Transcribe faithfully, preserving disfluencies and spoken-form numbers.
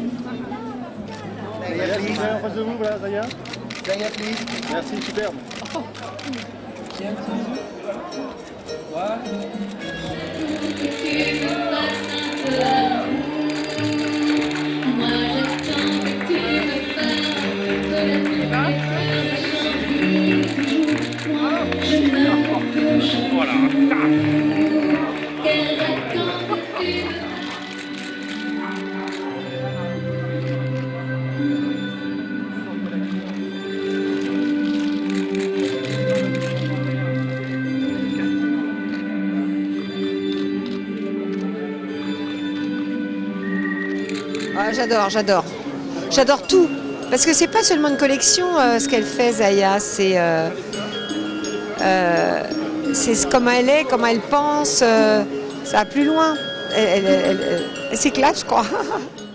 Zaya, please. En face de vous, voilà, Zaya. Zaya, please. Merci, superbe. Voilà. Ah, j'adore, j'adore. J'adore tout. Parce que c'est pas seulement une collection, euh, ce qu'elle fait, Zaya. C'est euh, euh, c'est comment elle est, comment elle pense. Euh, ça va plus loin. Elle, elle, elle, elle, elle s'éclate, je crois.